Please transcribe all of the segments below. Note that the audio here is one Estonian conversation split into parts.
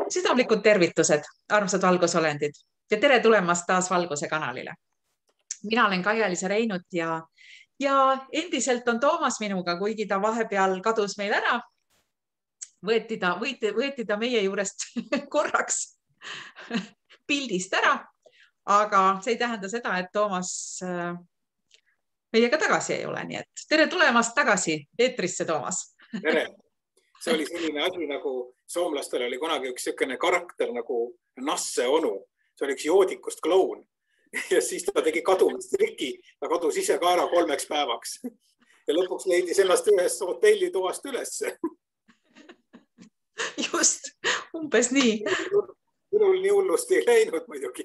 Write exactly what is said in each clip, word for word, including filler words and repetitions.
Südamlikud tervitused, armsad valgusolendid ja tere tulemast taas Valguse kanalile. Mina olen Kaia-Liisa Reinut ja, ja endiselt on Toomas minuga, kuigi ta vahepeal kadus meil ära. Võeti ta, võeti, võeti ta meie juurest korraks pildist ära, aga see ei tähenda seda, et Toomas meiega tagasi ei ole. Nii et tere tulemast tagasi eetrisse, Toomas. Tere. See oli selline asi, nagu soomlastel oli kunagi üks selline karakter nagu Nasse onu. See oli üks joodikust kloun. Ja siis ta tegi kadumistriki. Ta kadus ise ka ära kolmeks päevaks. Ja lõpuks leidis ennast ühest hotellitoast ülesse. Just, umbes nii. Minul nii hullusti ei läinud muidugi.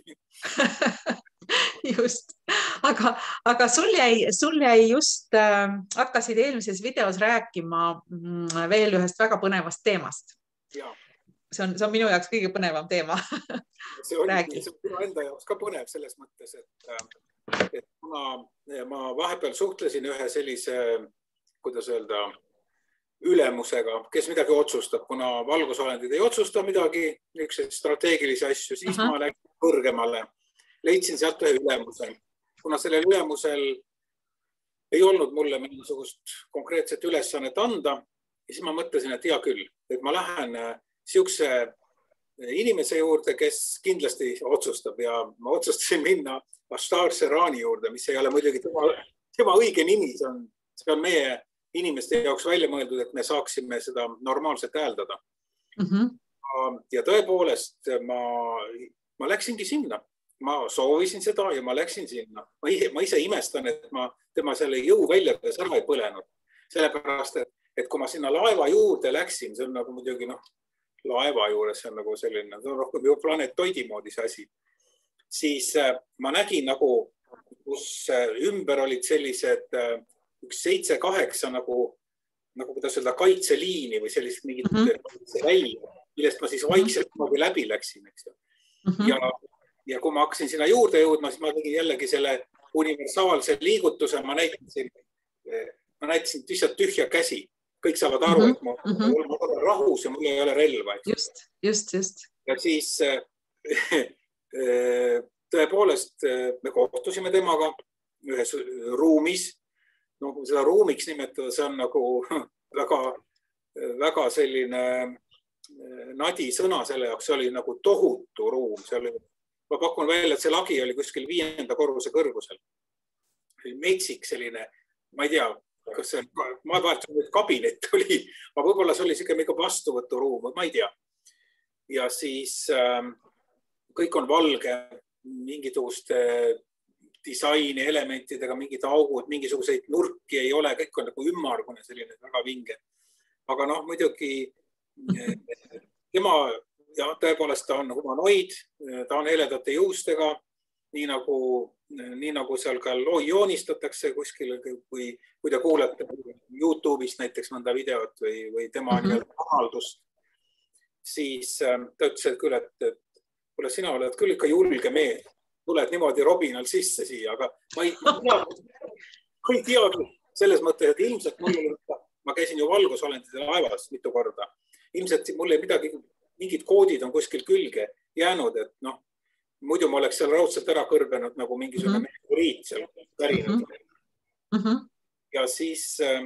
Just, aga, aga sul jäi, sul jäi just äh, hakkasid eelmises videos rääkima mm, veel ühest väga põnevast teemast. Ja. See on, see on minu jaoks kõige põnevam teema. See on, see on minu enda jaoks ka põnev selles mõttes, et, et ma, ma vahepeal suhtlesin ühe sellise, kuidas öelda, ülemusega, kes midagi otsustab, kuna valgusolendid ei otsusta midagi, üks strateegilisi asju, siis Aha. ma läksin kõrgemale. Leidsin sealt ühe ülemuse. Kuna sellel ülemusel ei olnud mulle mingisugust konkreetset ülesannet anda, siis ma mõtlesin, et hea küll, et ma lähen siukse inimese juurde, kes kindlasti otsustab ja ma otsustasin minna Bashar Serrani juurde, mis ei ole muidugi tema, tema õige nimi. See on, see on meie inimeste jaoks välja mõeldud, et me saaksime seda normaalselt hääldada. Mm-hmm. Ja tõepoolest ma, ma läksingi sinna. Ma soovisin seda ja ma läksin sinna. Ma ise, ma ise imestan, et ma tema selle jõu väljades ära ei põlenud. Sellepärast, et, et kui ma sinna laeva juurde läksin, see on nagu muidugi noh, laeva juures, see on nagu selline, see on rohkem ju planeetoidi moodi see asi. Siis ma nägin nagu, kus ümber olid sellised üks seitse kaheksa nagu, nagu kuidas öelda, kaitseliini või sellist mingit mm-hmm. välja, millest ma siis vaikselt mm-hmm. läbi läksin. Eks ju. Mm-hmm. Ja, ja kui ma hakkasin sinna juurde jõudma, siis ma tegin jällegi selle universaalse liigutuse. Ma näitasin, ma näitasin lihtsalt tühja käsi. Kõik saavad aru, mm-hmm. et ma, mm-hmm. ma olen rahus ja mul ei ole relva. Just, just, just. Ja siis tõepoolest me kohtusime temaga ühes ruumis. No, kui seda ruumiks nimetada, see on nagu väga, väga selline nadi sõna selle jaoks. See oli nagu tohutu ruum. See oli, ma pakun välja, et see lagi oli kuskil viienda korruse kõrgusel. Metsik selline, ma ei tea, kas see ma vahetan, et kabinet oli, aga võib-olla see oli siuke mingi vastuvõturuum, ma ei tea. Ja siis äh, kõik on valge, mingisuguste disaini elementidega, mingid augud, mingisuguseid nurki ei ole, kõik on nagu ümmargune, selline väga vinge. Aga noh, muidugi tema, ja tõepoolest ta on humanoid, ta on heledate juustega, nii nagu, nii nagu seal ka loo joonistatakse kuskil, kui, kui te kuulete YouTube'ist näiteks mõnda videot või, või tema mm-hmm. avaldust, siis ta ütles küll, et, et kuule, sina oled küll ikka julge mees. Tuled niimoodi Robinal sisse siia, aga ma ei, ma ei teagi selles mõttes, et ilmselt mul, ma käisin ju valgusolendide laevas mitu korda. Ilmselt mulle midagi, mingid koodid on kuskil külge jäänud, et noh, muidu ma oleks seal raudselt ära kõrbenud nagu mingisugune mm-hmm. meteoriit seal pärinud. Mm-hmm. Ja siis äh,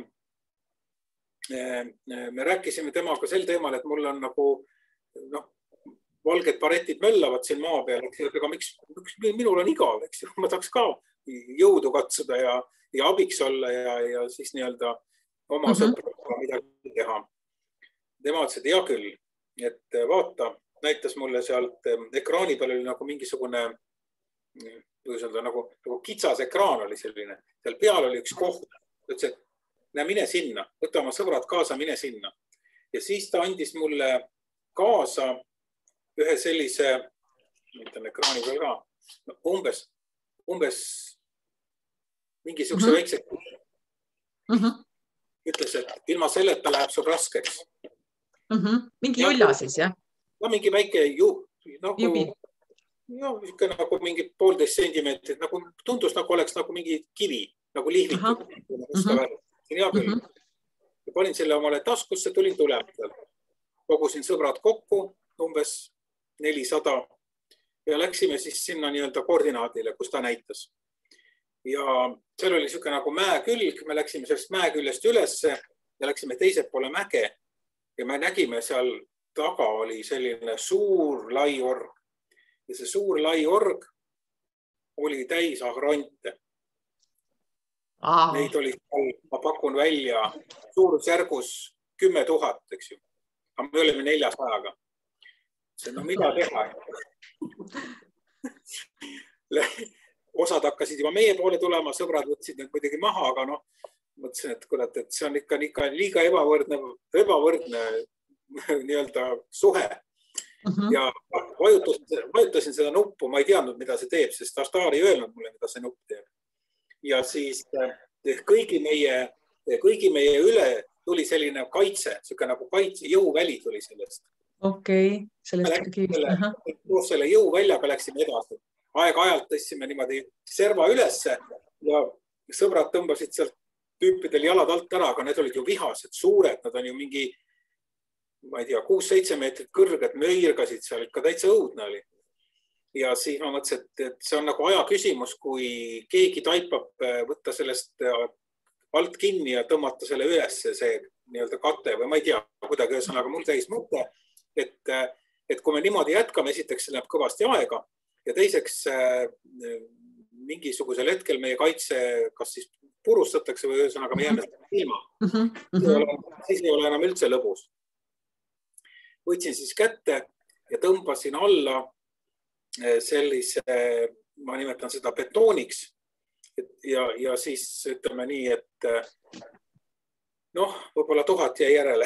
me rääkisime temaga sel teemal, et mul on nagu noh, valged paretid möllavad siin maa peal, aga miks, miks minul on igav, eks ju, ma tahaks ka jõudu katsuda ja, ja abiks olla ja, ja siis nii-öelda oma mm-hmm. sõpradega midagi teha. Tema ütles, et hea küll, et vaata, näitas mulle sealt ekraani peal oli nagu mingisugune öelda, nagu, nagu kitsas ekraan oli selline, seal peal oli üks koht, ütles, et näe, mine sinna, võta oma sõbrad kaasa, mine sinna. Ja siis ta andis mulle kaasa ühe sellise, mõtlen ekraani peal ka, umbes, umbes mingisuguse mm-hmm. väikse mm-hmm. ütles, et ilma selleta läheb sul raskeks. Mm-hmm. Mingi julla siis, jah? No mingi väike ju, nagu, no, nagu mingi poolteist sentimeetrit, nagu tundus, nagu oleks nagu mingi kivi, nagu lihvitud. Mm-hmm. Ja mm-hmm. panin selle omale taskusse, tulin tulemusel. Kogusin sõbrad kokku umbes nelisada ja läksime siis sinna nii-öelda koordinaadile, kus ta näitas. Ja seal oli niisugune nagu mäekülg, me läksime sellest mäeküljest ülesse ja läksime teise poole mäge ja me nägime seal taga oli selline suur lai org ja see suur lai org oli täis ahronte. Aa. Neid oli, ma pakun välja suurusjärgus kümme tuhat, eks ju. Aga me olime neljasajaga. See, no mida teha? Osad hakkasid juba meie poole tulema, sõbrad võtsid need muidugi maha, aga noh, mõtlesin, et, kurat, et see on ikka, ikka liiga ebavõrdne, ebavõrdne nii-öelda suhe. Uh-huh. Ja vajutasin, vajutasin seda nuppu, ma ei teadnud, mida see teeb, sest Astar ei öelnud mulle, mida see nupp teeb. Ja siis kõigi meie, kõigi meie üle tuli selline kaitse, selline nagu kaitse, jõuväli tuli sellest. Okei, okay. Sellest selle, koos selle jõuväljaga läksime edasi. Aeg-ajalt tõstsime niimoodi serva ülesse ja sõbrad tõmbasid sealt tüüpidel jalad alt ära, aga need olid ju vihased, suured, nad on ju mingi, ma ei tea, kuus-seitse meetrit kõrged, möirgasid seal, ikka täitsa õudne oli. Ja siis ma mõtlesin, et see on nagu aja küsimus, kui keegi taipab võtta sellest alt kinni ja tõmmata selle üles see nii-öelda kate või ma ei tea, kuidagi ühesõnaga mul täis mõte, et, et kui me niimoodi jätkame, esiteks see läheb kõvasti aega ja teiseks mingisugusel hetkel meie kaitse kas siis purustatakse või ühesõnaga me jääme ilma. Uh-huh, uh-huh. Siis ei ole enam üldse lõbus. Võtsin siis kätte ja tõmbasin alla sellise, ma nimetan seda betooniks ja, ja siis ütleme nii, et noh, võib-olla tuhat jäi järele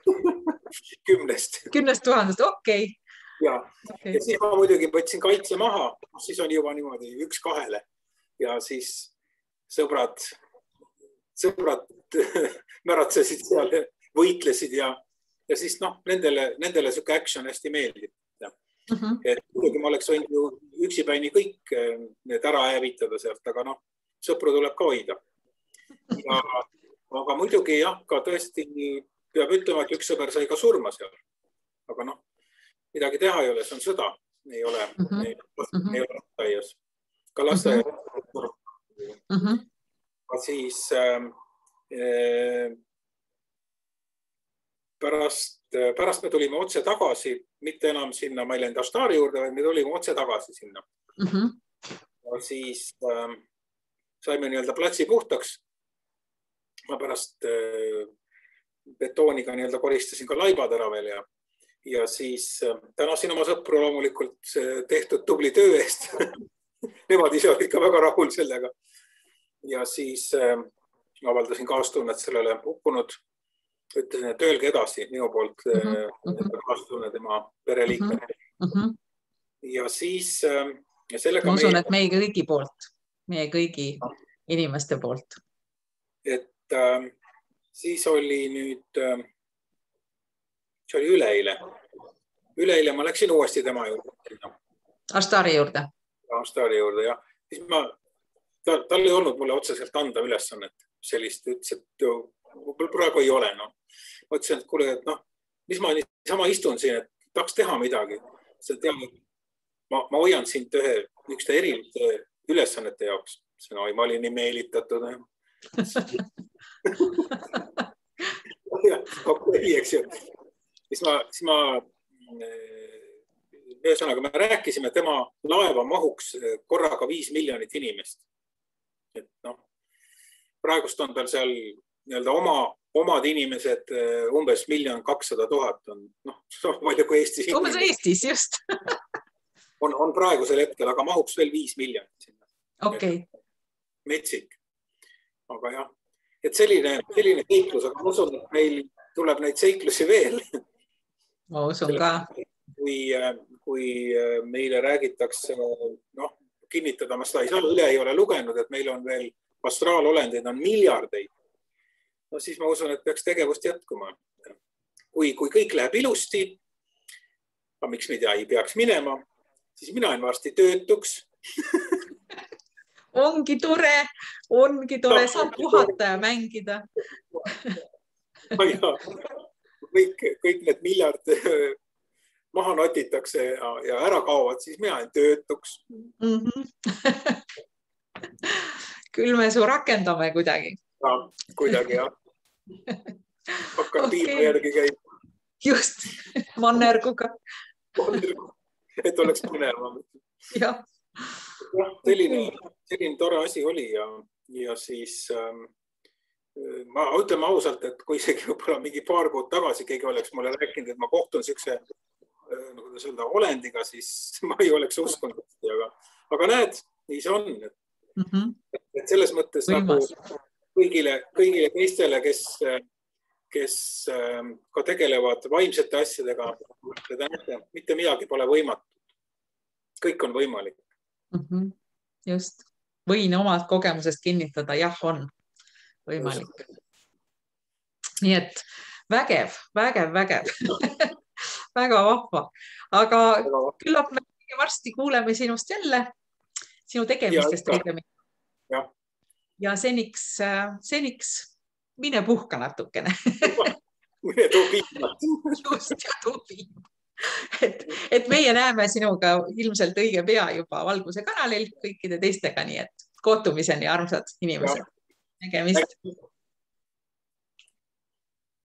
kümnest. Kümnest tuhandest, okei. Okay. Ja, okay. Ja siis ma muidugi võtsin kaitse maha, siis on juba niimoodi üks kahele ja siis sõbrad, sõbrad märatsesid seal, võitlesid ja, ja siis noh, nendele, nendele süke action hästi meeldib. Uh-huh. Et muidugi ma oleks võinud ju üksipäini kõik need ära hävitada sealt, aga noh, sõpru tuleb ka hoida. Ja, aga muidugi jah, ka tõesti peab ütlema, et üks sõber sai ka surma seal. Aga noh, midagi teha ei ole, see on sõda. Ei ole, uh-huh. ei, ei ole lasteaias. Ka lasteaias. Uh-huh. Aga siis äh, pärast Pärast me tulime otse tagasi, mitte enam sinna, ma ei läinud Astari juurde, vaid me tulime otse tagasi sinna. Uh-huh. Ja siis äh, saime nii-öelda platsi puhtaks. Ma pärast äh, betooniga nii-öelda koristasin ka laibad ära veel ja, ja siis äh, tänasin oma sõpru loomulikult tehtud tubli töö eest. Nemad ise olid ka väga rahul sellega. Ja siis äh, avaldasin kaastunnet sellele uppunud. Ütlesin, et öelge edasi minu poolt uh-huh. kaastunne tema pereliikme. Uh-huh. Ja siis ja sellega ma usun, meie... et meie kõigi poolt, meie kõigi inimeste poolt. Et äh, siis oli nüüd, äh, see oli üleile. Üleile ma läksin uuesti tema juurde. Astari juurde. Astari juurde, jah. Siis ma, ta, tal ei olnud mulle otseselt anda ülesannet sellist, ütles, et praegu ei ole, no. Mõtlesin, et kuule, et noh, mis ma sama istun siin, et tahaks teha midagi. Tean, ma, ma hoian sind ühe, ükste eriliste ülesannete jaoks. See, no, ma olin nii meelitatud. ja, okei, eks ju. Siis ma, siis ma ühesõnaga, me rääkisime, tema laeva mahuks korraga viis miljonit inimest. Et noh, praegust on tal seal nii-öelda oma, omad inimesed umbes miljon kakssada tuhat on, noh, palju kui Eestis. Umbes Eestis, just. on, on praegusel hetkel, aga mahuks veel viis miljonit sinna. Okei. Okay. Metsik. Aga jah, et selline, selline seiklus, aga ma usun, et meil tuleb neid seiklusi veel. Ma usun ka. Kui, kui meile räägitakse, noh, kinnitada, ma seda ei saa, üle ei ole lugenud, et meil on veel astraalolendeid on miljardeid. No siis ma usun, et peaks tegevust jätkuma. Kui, kui kõik läheb ilusti, aga miks me ei peaks minema, siis mina olen varsti töötuks. Ongi tore, ongi tore, saab puhata ja mängida. kõik, kõik need miljard maha notitakse ja, ja ära kaovad, siis mina olen töötuks. Mm -hmm. Küll me su rakendame kuidagi. Ja, kuidagi jah. Hakkab okay. Piima järgi käima. Just, mannerguga. Et oleks põnevam. Jah. Selline, selline tore asi oli ja, ja siis ähm, ma ütleme ausalt, et kui isegi võib-olla mingi paar kuud tagasi keegi oleks mulle rääkinud, et ma kohtun siukse nagu ta öelda, olendiga, siis ma ei oleks uskunud. Aga, aga näed, nii see on. Et, mm -hmm. et selles mõttes Võimas. Nagu kõigile, kõigile teistele, kes, kes ka tegelevad vaimsete asjadega, mitte midagi pole võimatut. Kõik on võimalik. Mm -hmm. Just. Võin omad kogemusest kinnitada, jah, on võimalik. Nii et vägev, vägev, vägev. Väga vahva. Aga küllap me varsti kuuleme sinust jälle, sinu tegemistest õigemini. Ja. ja seniks, seniks mine puhka natukene. Mine too piima. Just, ja too piima. Et, et meie näeme sinuga ilmselt õige pea juba Valguse kanalil kõikide teistega, nii et kohtumiseni, armsad inimesed. Nägemist.